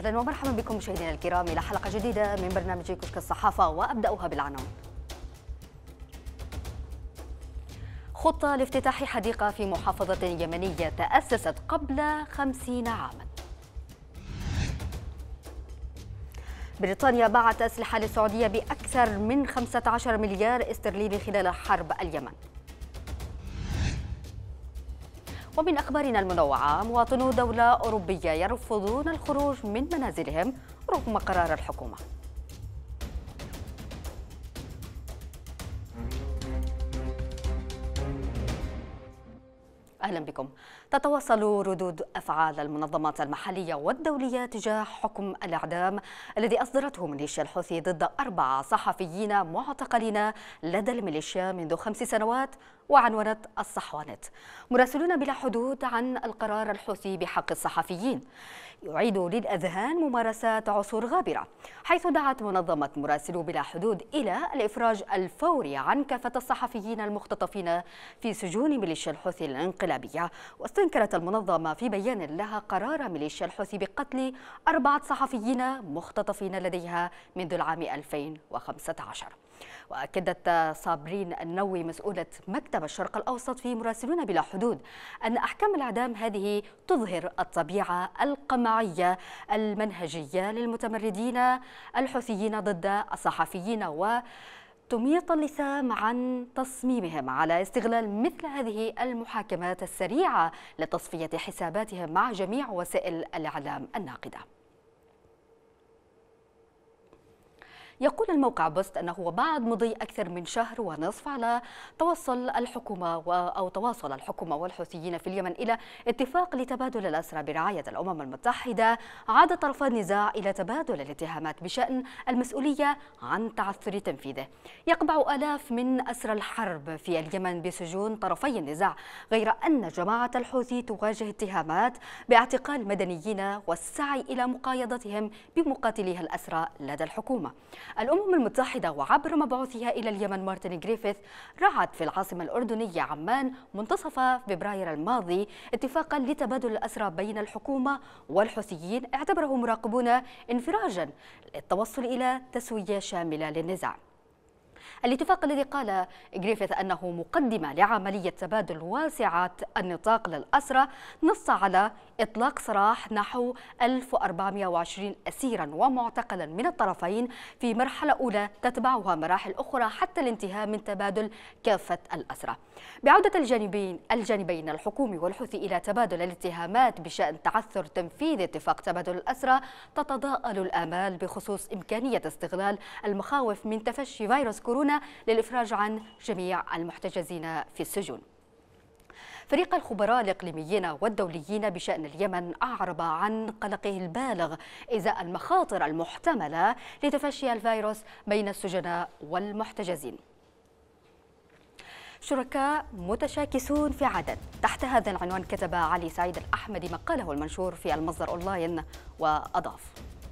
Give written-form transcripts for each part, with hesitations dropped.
أهلا ومرحبا بكم مشاهدينا الكرام إلى حلقة جديدة من برنامج كشك الصحافة، وأبدأها بالعناوين. خطة لافتتاح حديقة في محافظة يمنية تأسست قبل 50 عاما. بريطانيا باعت أسلحة للسعودية بأكثر من 15 مليار استرليني خلال حرب اليمن. ومن أخبارنا المنوعة، مواطنو دولة أوروبية يرفضون الخروج من منازلهم رغم قرار الحكومة. أهلا بكم. تتواصل ردود أفعال المنظمات المحلية والدولية تجاه حكم الإعدام الذي أصدرته ميليشيا الحوثي ضد 4 صحفيين معتقلين لدى الميليشيا منذ 5 سنوات، وعنونت الصحوانت مراسلون بلا حدود عن القرار الحوثي بحق الصحفيين يعيد للأذهان ممارسات عصور غابرة، حيث دعت منظمة مراسلو بلا حدود إلى الإفراج الفوري عن كافة الصحفيين المختطفين في سجون ميليشيا الحوثي الانقلابية. واستنكرت المنظمة في بيان لها قرار ميليشيا الحوثي بقتل 4 صحفيين مختطفين لديها منذ العام 2015. وأكدت صابرين النووي مسؤولة مكتب الشرق الأوسط في مراسلون بلا حدود أن أحكام الإعدام هذه تظهر الطبيعة القمعية المنهجية للمتمردين الحوثيين ضد الصحفيين، وتميط اللثام عن تصميمهم على استغلال مثل هذه المحاكمات السريعة لتصفية حساباتهم مع جميع وسائل الإعلام الناقدة. يقول الموقع بوست أنه بعد مضي أكثر من شهر ونصف على تواصل الحكومة والحوثيين في اليمن إلى اتفاق لتبادل الأسرى برعاية الأمم المتحدة، عاد طرفا النزاع إلى تبادل الاتهامات بشأن المسؤولية عن تعثر تنفيذه. يقبع آلاف من أسرى الحرب في اليمن بسجون طرفي النزاع، غير أن جماعة الحوثي تواجه اتهامات باعتقال مدنيين والسعي إلى مقايضتهم بمقاتليها الأسرى لدى الحكومة. الأمم المتحدة وعبر مبعوثها إلى اليمن مارتن غريفيث رعت في العاصمة الأردنية عمان منتصف فبراير الماضي اتفاقا لتبادل الأسرى بين الحكومة والحوثيين، اعتبره مراقبون انفراجا للتوصل إلى تسوية شاملة للنزاع. الاتفاق الذي قال غريفيث أنه مقدمة لعملية تبادل واسعة النطاق للأسرى نص على إطلاق سراح نحو 1420 أسيرا ومعتقلا من الطرفين في مرحلة أولى تتبعها مراحل أخرى حتى الانتهاء من تبادل كافة الأسرى. بعودة الجانبين الحكومي والحوثي إلى تبادل الاتهامات بشأن تعثر تنفيذ اتفاق تبادل الأسرى، تتضاءل الآمال بخصوص إمكانية استغلال المخاوف من تفشي فيروس كورونا للإفراج عن جميع المحتجزين في السجون. فريق الخبراء الإقليميين والدوليين بشأن اليمن أعرب عن قلقه البالغ إزاء المخاطر المحتملة لتفشي الفيروس بين السجناء والمحتجزين. شركاء متشاكسون في عدن، تحت هذا العنوان كتب علي سعيد الأحمدي مقاله المنشور في المصدر أونلاين، وأضاف: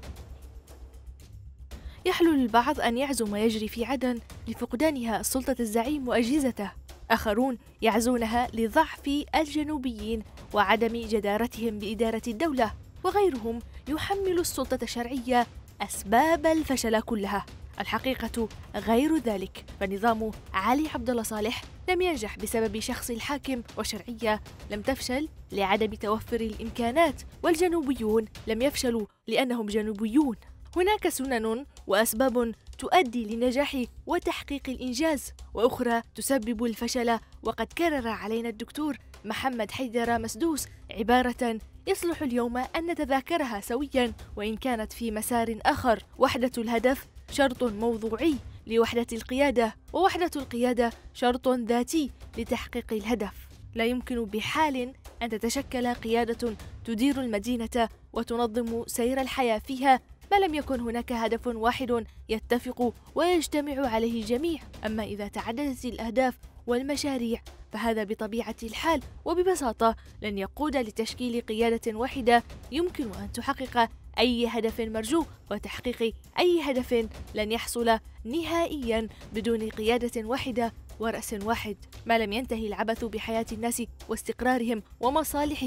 يحلو للبعض أن يعزو ما يجري في عدن لفقدانها سلطة الزعيم وأجهزته، آخرون يعزونها لضعف الجنوبيين وعدم جدارتهم بإدارة الدولة، وغيرهم يحمل السلطة الشرعية أسباب الفشل كلها. الحقيقة غير ذلك، فنظام علي عبد الله صالح لم ينجح بسبب شخص الحاكم، والشرعية لم تفشل لعدم توفر الإمكانات، والجنوبيون لم يفشلوا لأنهم جنوبيون. هناك سنن وأسباب تؤدي لنجاح وتحقيق الإنجاز، وأخرى تسبب الفشل، وقد كرر علينا الدكتور محمد حيدر مسدوس عبارة يصلح اليوم أن نتذاكرها سويا وإن كانت في مسار آخر: وحدة الهدف شرط موضوعي لوحدة القيادة، ووحدة القيادة شرط ذاتي لتحقيق الهدف. لا يمكن بحال أن تتشكل قيادة تدير المدينة وتنظم سير الحياة فيها ما لم يكن هناك هدف واحد يتفق ويجتمع عليه الجميع. أما إذا تعددت الأهداف والمشاريع فهذا بطبيعة الحال وببساطة لن يقود لتشكيل قيادة واحدة يمكن أن تحقق أي هدف مرجو، وتحقيق أي هدف لن يحصل نهائيا بدون قيادة واحدة ورأس واحد. ما لم ينتهي العبث بحياة الناس واستقرارهم ومصالحهم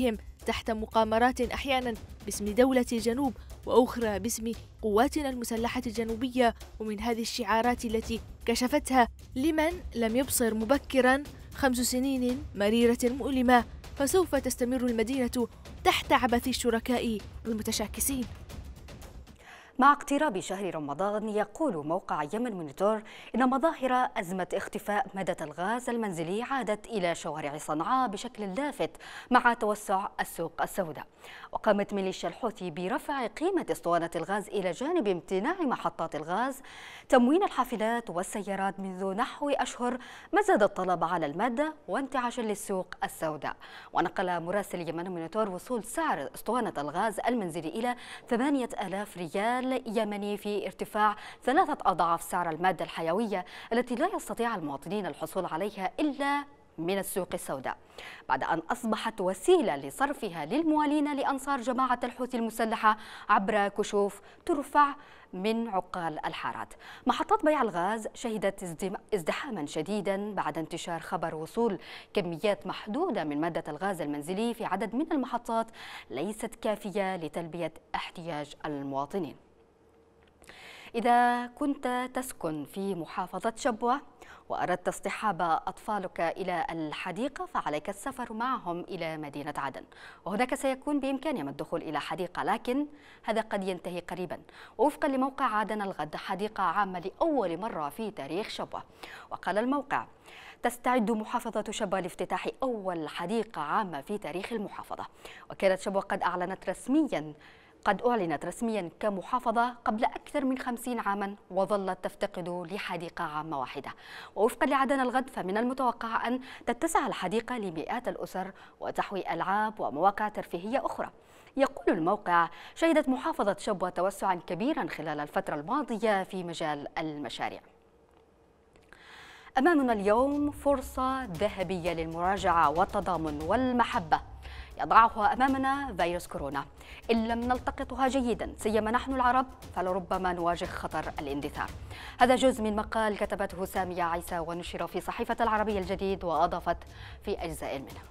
تحت مقامرات أحيانا باسم دولة الجنوب وأخرى باسم قواتنا المسلحة الجنوبية. ومن هذه الشعارات التي كشفتها لمن لم يبصر مبكرا 5 سنين مريرة مؤلمة، فسوف تستمر المدينة تحت عبث الشركاء المتشاكسين. مع اقتراب شهر رمضان، يقول موقع يمن مونيتور إن مظاهر أزمة اختفاء مادة الغاز المنزلي عادت إلى شوارع صنعاء بشكل لافت مع توسع السوق السوداء. وقامت ميليشيا الحوثي برفع قيمة اسطوانة الغاز إلى جانب امتناع محطات الغاز تموين الحافلات والسيارات منذ نحو أشهر، ما زاد الطلب على المادة وانتعاشا للسوق السوداء. ونقل مراسل يمن مونيتور وصول سعر اسطوانة الغاز المنزلي إلى 8000 ريال يمني، في ارتفاع 3 أضعاف سعر المادة الحيوية التي لا يستطيع المواطنين الحصول عليها إلا من السوق السوداء، بعد أن أصبحت وسيلة لصرفها للموالين لأنصار جماعة الحوثي المسلحة عبر كشوف ترفع من عقال الحارات. محطات بيع الغاز شهدت ازدحاما شديدا بعد انتشار خبر وصول كميات محدودة من مادة الغاز المنزلي في عدد من المحطات ليست كافية لتلبية احتياج المواطنين. إذا كنت تسكن في محافظة شبوة وأردت اصطحاب أطفالك إلى الحديقة، فعليك السفر معهم إلى مدينة عدن، وهناك سيكون بإمكانهم الدخول إلى حديقة، لكن هذا قد ينتهي قريبا. ووفقا لموقع عدن الغد، حديقة عامة لأول مرة في تاريخ شبوة. وقال الموقع: تستعد محافظة شبوة لافتتاح أول حديقة عامة في تاريخ المحافظة. وكانت شبوة قد أعلنت رسميا كمحافظة قبل أكثر من 50 عاما، وظلت تفتقد لحديقة عامة واحدة. ووفقا لعدن الغد، فمن المتوقع أن تتسع الحديقة لمئات الأسر وتحوي ألعاب ومواقع ترفيهية أخرى. يقول الموقع: شهدت محافظة شبوة توسعا كبيرا خلال الفترة الماضية في مجال المشاريع. أمامنا اليوم فرصة ذهبية للمراجعة والتضامن والمحبة يضعها أمامنا فيروس كورونا. إن لم نلتقطها جيدا سيما نحن العرب، فلربما نواجه خطر الاندثار. هذا جزء من مقال كتبته سامية عيسى ونشر في صحيفة العربية الجديد، وأضافت في أجزاء منها: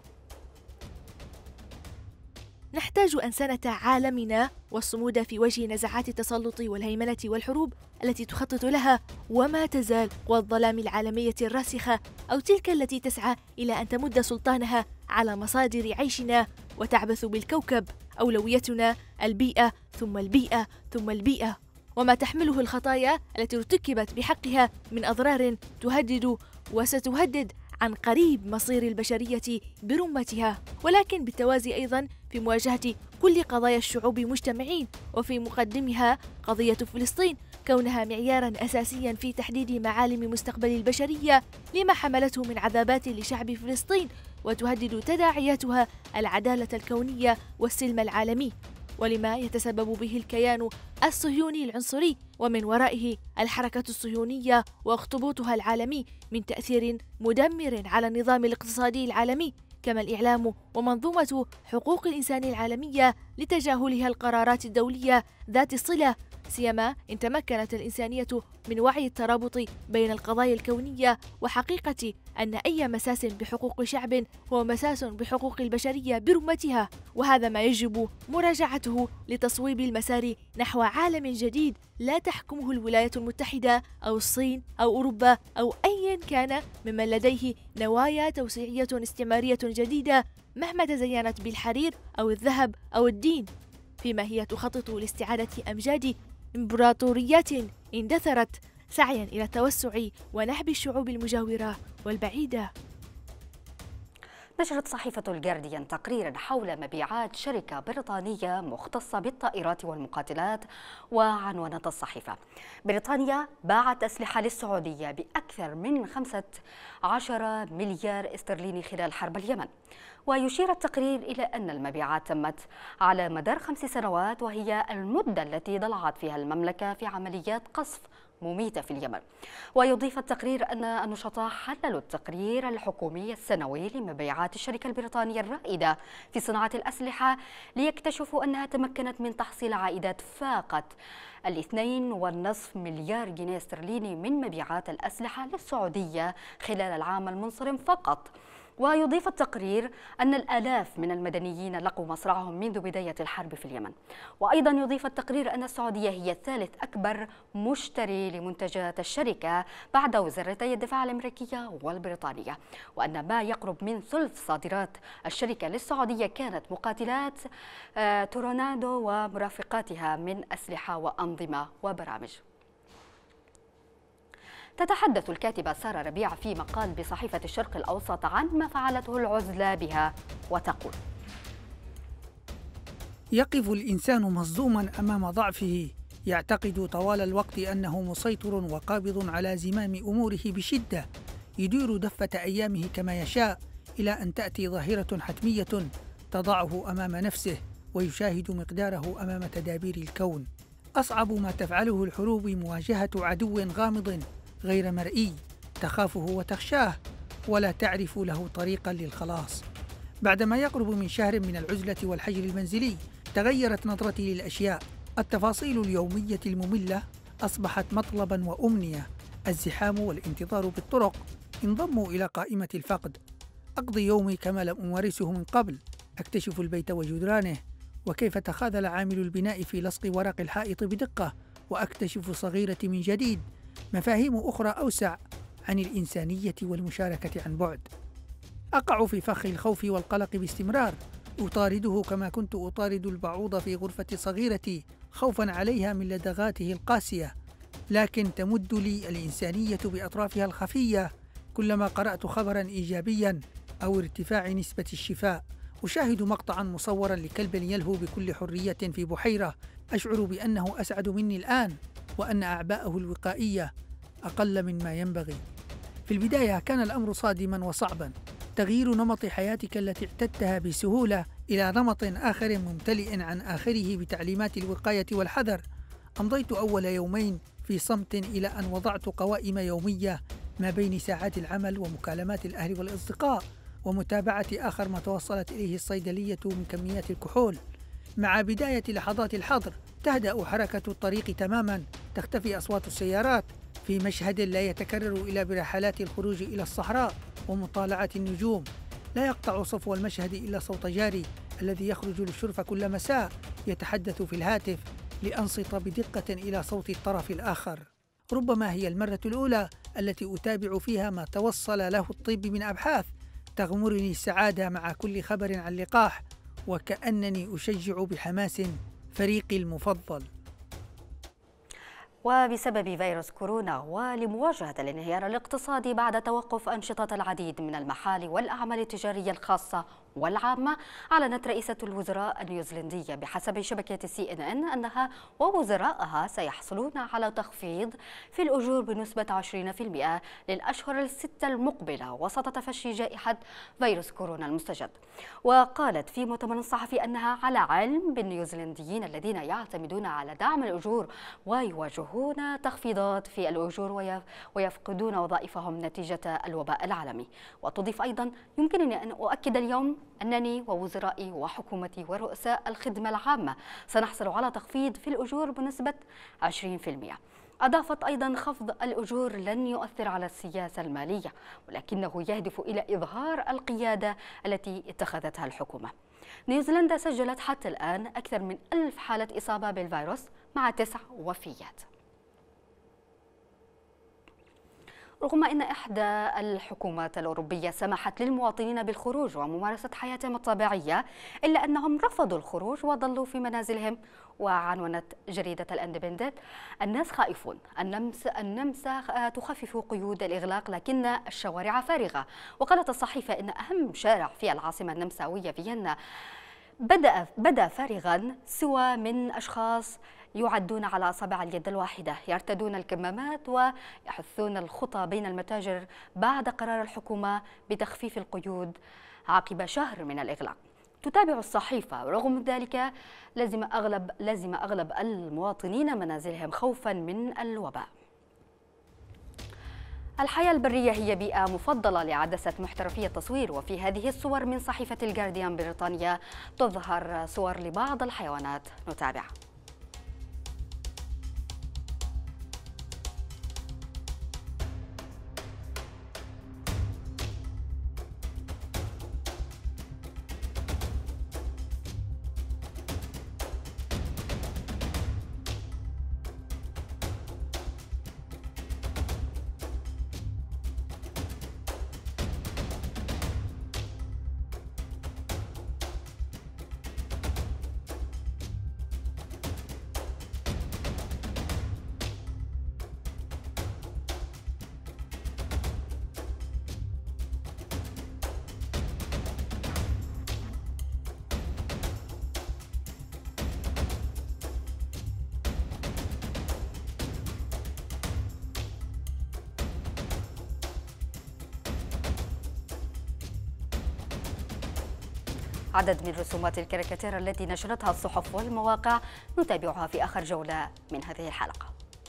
نحتاج أنسنة عالمنا والصمود في وجه نزعات التسلط والهيمنة والحروب التي تخطط لها وما تزال، والظلام العالمية الراسخة أو تلك التي تسعى إلى أن تمد سلطانها على مصادر عيشنا وتعبث بالكوكب. أولويتنا البيئة ثم البيئة ثم البيئة، وما تحمله الخطايا التي ارتكبت بحقها من أضرار تهدد وستهدد عن قريب مصير البشرية برمتها. ولكن بالتوازي أيضا في مواجهة كل قضايا الشعوب مجتمعين، وفي مقدمها قضية فلسطين كونها معيارا أساسيا في تحديد معالم مستقبل البشرية لما حملته من عذابات لشعب فلسطين، وتهدد تداعياتها العدالة الكونية والسلم العالمي، ولما يتسبب به الكيان الصهيوني العنصري ومن ورائه الحركة الصهيونية واخطبوطها العالمي من تأثير مدمر على النظام الاقتصادي العالمي، كما الإعلام ومنظومة حقوق الإنسان العالمية لتجاهلها القرارات الدولية ذات الصلة، سيما إن تمكنت الإنسانية من وعي الترابط بين القضايا الكونية وحقيقة أن أي مساس بحقوق شعب هو مساس بحقوق البشرية برمتها. وهذا ما يجب مراجعته لتصويب المسار نحو عالم جديد لا تحكمه الولايات المتحدة أو الصين أو أوروبا أو أيا كان ممن لديه نوايا توسيعية استعمارية جديدة مهما تزينت بالحرير أو الذهب أو الدين، فيما هي تخطط لاستعادة أمجاد إمبراطوريات اندثرت سعيا إلى التوسع ونحب الشعوب المجاورة والبعيدة. نشرت صحيفة الجارديان تقريرا حول مبيعات شركة بريطانية مختصة بالطائرات والمقاتلات، وعنونت الصحيفة: بريطانيا باعت أسلحة للسعودية بأكثر من 15 مليار استرليني خلال حرب اليمن. ويشير التقرير إلى أن المبيعات تمت على مدار 5 سنوات، وهي المدة التي ضلعت فيها المملكة في عمليات قصف مميتة في اليمن. ويضيف التقرير أن النشطاء حللوا التقرير الحكومي السنوي لمبيعات الشركة البريطانية الرائدة في صناعة الأسلحة، ليكتشفوا أنها تمكنت من تحصيل عائدات فاقت 2.5 مليار جنيه استرليني من مبيعات الأسلحة للسعودية خلال العام المنصرم فقط. ويضيف التقرير أن الآلاف من المدنيين لقوا مصرعهم منذ بداية الحرب في اليمن. وأيضا يضيف التقرير أن السعودية هي ثالث أكبر مشتري لمنتجات الشركة بعد وزارتي الدفاع الأمريكية والبريطانية، وأن ما يقرب من ثلث صادرات الشركة للسعودية كانت مقاتلات تورنادو ومرافقاتها من أسلحة وأنظمة وبرامج. تتحدث الكاتبة سارة ربيع في مقال بصحيفة الشرق الأوسط عن ما فعلته العزلة بها وتقول: يقف الإنسان مصدوما أمام ضعفه، يعتقد طوال الوقت أنه مسيطر وقابض على زمام أموره بشدة، يدير دفة أيامه كما يشاء، إلى أن تأتي ظاهرة حتمية تضعه أمام نفسه ويشاهد مقداره أمام تدابير الكون. أصعب ما تفعله الحروب مواجهة عدو غامض غير مرئي، تخافه وتخشاه ولا تعرف له طريقا للخلاص. بعدما يقرب من شهر من العزلة والحجر المنزلي تغيرت نظرتي للأشياء. التفاصيل اليومية المملة أصبحت مطلبا وأمنية. الزحام والانتظار بالطرق انضموا إلى قائمة الفقد. أقضي يومي كما لم أمارسه من قبل، أكتشف البيت وجدرانه وكيف تخاذل عامل البناء في لصق ورق الحائط بدقة، وأكتشف صغيرتي من جديد مفاهيم أخرى أوسع عن الإنسانية والمشاركة عن بعد. أقع في فخ الخوف والقلق باستمرار، أطارده كما كنت أطارد البعوض في غرفة صغيرتي خوفا عليها من لدغاته القاسية، لكن تمد لي الإنسانية بأطرافها الخفية كلما قرأت خبرا إيجابيا أو ارتفاع نسبة الشفاء. أشاهد مقطعا مصورا لكلب يلهو بكل حرية في بحيرة، أشعر بأنه أسعد مني الآن وأن أعباءه الوقائية أقل مما ينبغي. في البداية كان الأمر صادما وصعبا، تغيير نمط حياتك التي اعتدتها بسهولة إلى نمط آخر ممتلئ عن آخره بتعليمات الوقاية والحذر. أمضيت أول يومين في صمت إلى أن وضعت قوائم يومية ما بين ساعات العمل ومكالمات الأهل والأصدقاء ومتابعة آخر ما توصلت إليه الصيدلية من كميات الكحول. مع بداية لحظات الحظر تهدأ حركة الطريق تماما، تختفي أصوات السيارات في مشهد لا يتكرر إلا برحلات الخروج إلى الصحراء ومطالعة النجوم. لا يقطع صفو المشهد إلا صوت جاري الذي يخرج للشرفة كل مساء يتحدث في الهاتف لأنصت بدقة إلى صوت الطرف الآخر. ربما هي المرة الأولى التي أتابع فيها ما توصل له الطب من أبحاث. تغمرني السعادة مع كل خبر عن لقاح، وكأنني أشجع بحماس فريقي المفضل. وبسبب فيروس كورونا ولمواجهة الانهيار الاقتصادي بعد توقف أنشطة العديد من المحال والأعمال التجارية الخاصة والعامة، أعلنت رئيسة الوزراء النيوزيلندية بحسب شبكة CNN أنها ووزرائها سيحصلون على تخفيض في الأجور بنسبة 20% للأشهر الستة المقبلة وسط تفشي جائحة فيروس كورونا المستجد. وقالت في مؤتمر صحفي أنها على علم بالنيوزيلنديين الذين يعتمدون على دعم الأجور ويواجهون تخفيضات في الأجور ويفقدون وظائفهم نتيجة الوباء العالمي. وتضيف أيضا: يمكنني أن أؤكد اليوم أنني ووزرائي وحكومتي ورؤساء الخدمة العامة سنحصل على تخفيض في الأجور بنسبة 20%. أضافت أيضا: خفض الأجور لن يؤثر على السياسة المالية، ولكنه يهدف إلى إظهار القيادة التي اتخذتها الحكومة. نيوزيلندا سجلت حتى الآن أكثر من 1000 حالة إصابة بالفيروس مع 9 وفيات. رغم أن إحدى الحكومات الأوروبية سمحت للمواطنين بالخروج وممارسة حياتهم الطبيعية، إلا أنهم رفضوا الخروج وظلوا في منازلهم. وعنونت جريدة الإندبندنت: الناس خائفون، النمسا تخفف قيود الإغلاق لكن الشوارع فارغة. وقالت الصحيفة إن أهم شارع في العاصمة النمساوية فيينا بدأ فارغا سوى من أشخاص يعدون على أصابع اليد الواحدة، يرتدون الكمامات ويحثون الخطى بين المتاجر بعد قرار الحكومة بتخفيف القيود عقب شهر من الإغلاق. تتابع الصحيفة: رغم ذلك لزم أغلب المواطنين منازلهم خوفا من الوباء. الحياة البرية هي بيئة مفضلة لعدسة محترفي التصوير، وفي هذه الصور من صحيفة الجارديان بريطانيا تظهر صور لبعض الحيوانات. نتابع. عدد من رسومات الكاريكاتير التي نشرتها الصحف والمواقع نتابعها في آخر جولة من هذه الحلقة.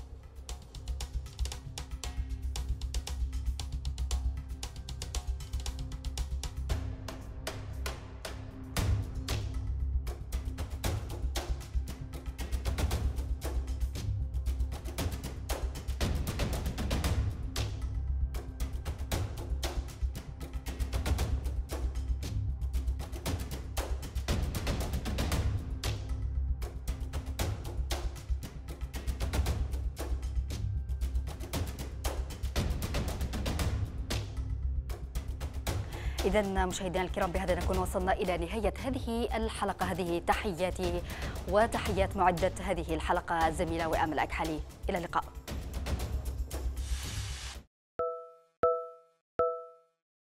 إذن مشاهدينا الكرام، بهذا نكون وصلنا إلى نهاية هذه الحلقة. هذه تحياتي وتحيات معدة هذه الحلقة الزميلة وأمل أكحلي. إلى اللقاء.